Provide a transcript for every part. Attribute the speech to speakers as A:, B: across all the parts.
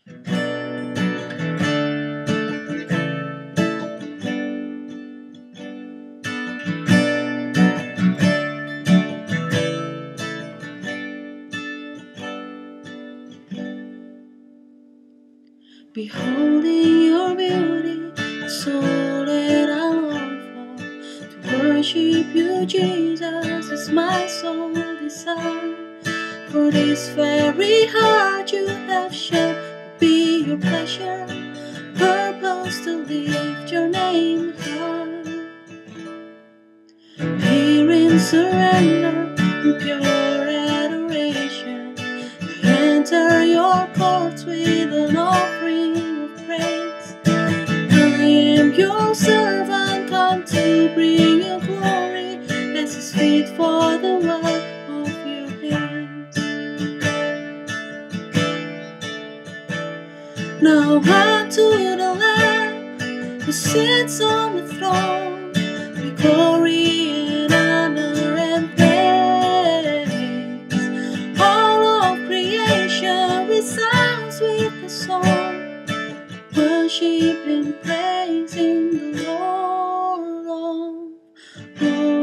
A: Beholding your beauty, it's all that I long for. To worship you, Jesus, is my sole desire. For this very heart you have shown will be your pleasure, purpose to lift your name high. Here in surrender and pure adoration, I enter your courts with an offering of praise. I am your servant, come to bring you glory, as is fit for the work of your hands. Now unto the Lamb who sits on the throne, be glory and honor and praise. All of creation resounds with the song, worship and praising the Lord of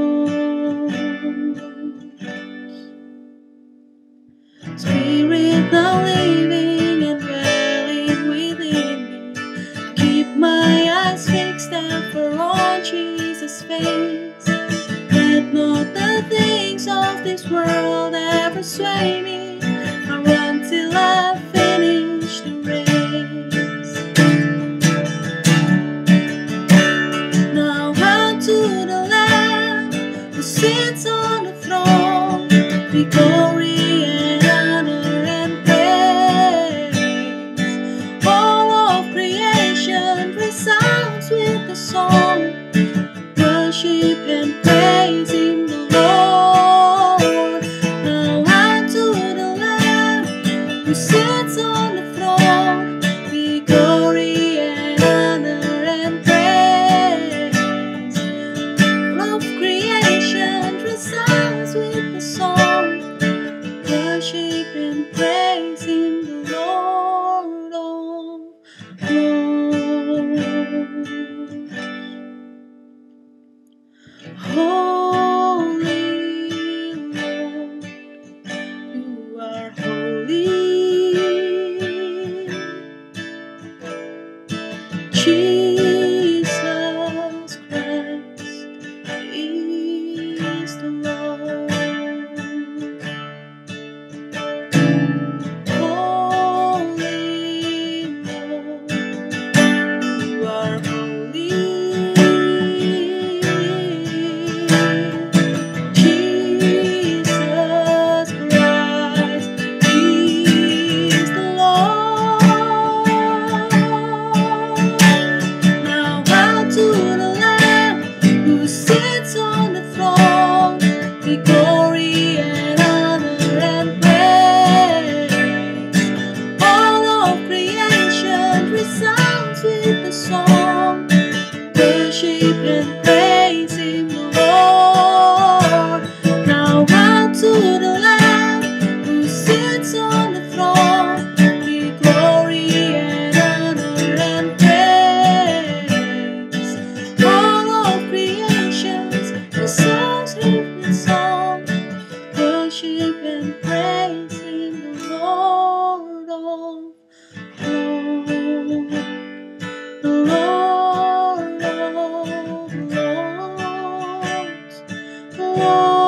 A: Lords. Spirit now living and dwelling within me, keep my eyes fixed ever on Jesus' face. Let not the things of this world ever sway me. I run till I finish the race. Now unto the Lamb who sits on the throne, be glory and honor and praise. All of creation resounds with the song, worship and praising the Lord. Now unto the Lamb who sits on the throne, be glory and honor and praise. All of creation resounds with the song, worship and praising the Lord of Lords. Holy Lord, you are holy. Jesus Christ is the Lord. Holy Lord, you are holy. Jesus Christ is the Lord. Now unto the Lamb who sits on the throne, be glory and honor and praise. All of creation resounds with the song, worship and praising the Lord. Now unto the Lamb who sits on the throne, be glory and honor and praise. All of creation's resounds with the song, worship and praising the Lord of Lords. The Lord of Lords, Lord